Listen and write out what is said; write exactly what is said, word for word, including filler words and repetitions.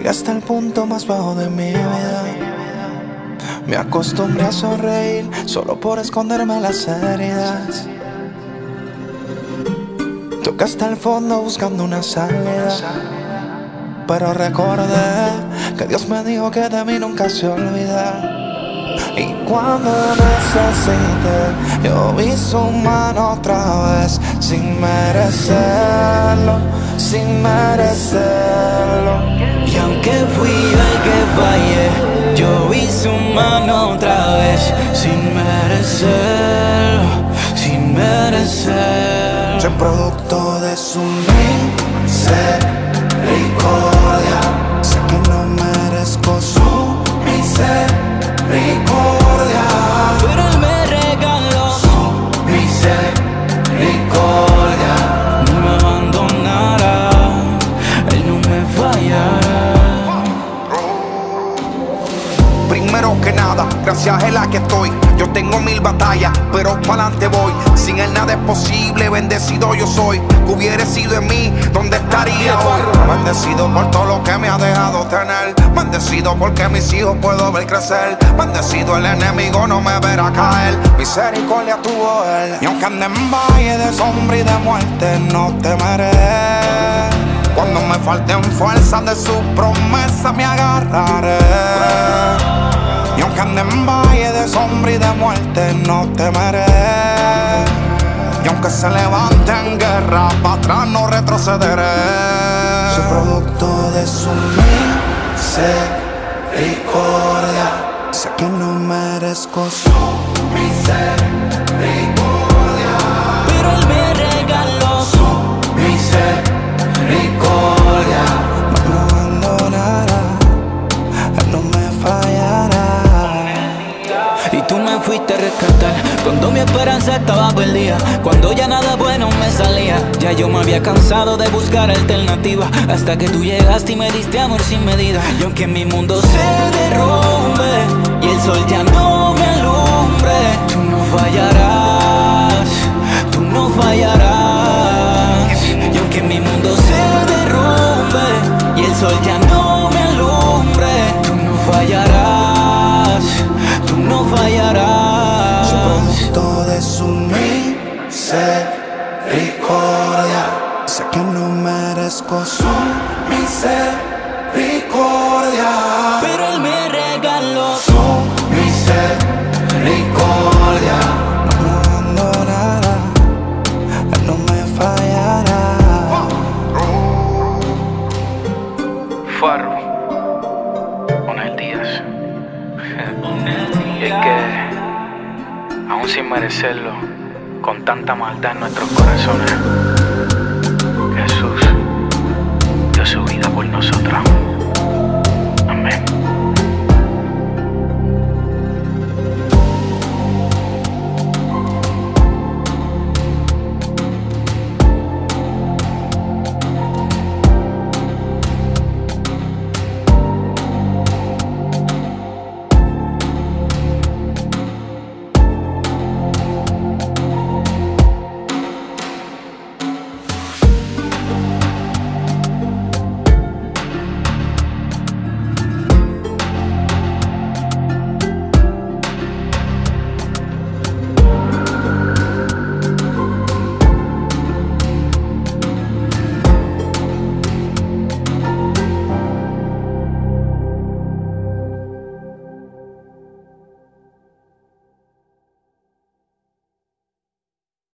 Llegué hasta el punto más bajo de mi vida. Me acostumbré a sonreír solo por esconderme las heridas. Toqué hasta el fondo buscando una salida, pero recordé que Dios me dijo que de mí nunca se olvida. Y cuando necesité, yo vi su mano otra vez, sin merecerlo, sin merecerlo. Y aunque fui yo el que fallé, yo vi su mano otra vez, sin merecerlo, sin merecerlo. Soy producto de su misericordia. Sé que no merezco su misericordia, pero Él me regaló su misericordia. No me abandonará, Él no me fallará. Primero que nada, gracias a Él aquí estoy. Yo tengo mil batallas, pero pa'lante voy. Sin Él nada es posible, bendecido yo soy. Que hubiera sido en mí, ¿dónde estaría hoy? Bendecido por todo lo que me ha dejado tener. Bendecido porque mis hijos puedo ver crecer. Bendecido el enemigo no me verá caer. Misericordia tuvo Él. Y aunque ande en valle de sombra y de muerte, no temeré. Cuando me falten fuerzas de su promesa me agarraré. Y aunque ande en valle de sombra y de muerte, no temeré. Y aunque se levante en guerra, para atrás no retrocederé. Soy producto de su misericordia. Sé que no merezco su misericordia, Pero Él me regaló su misericordia. No me abandonará, Él no me fallará. y tú me fuiste a rescatar cuando mi esperanza estaba perdida, cuando ya nada bueno me salía. Ya yo me había cansado de buscar alternativas, hasta que tú llegaste y me diste amor sin medida. Y aunque mi mundo se derrumbe y el sol ya no me alumbre, tú no fallarás, tú no fallarás. Y aunque mi mundo se derrumbe y el sol ya no me alumbre, tú no fallarás, tú no fallarás. Soy producto de su misericordia. Sé que no merezco su misericordia, Pero Él me regaló su misericordia. No me abandonará, Él no me fallará. Faro, Onel Díaz. Y es que, aún sin merecerlo, con tanta maldad en nuestros corazones, Jesús dio su vida por nosotros. Amén.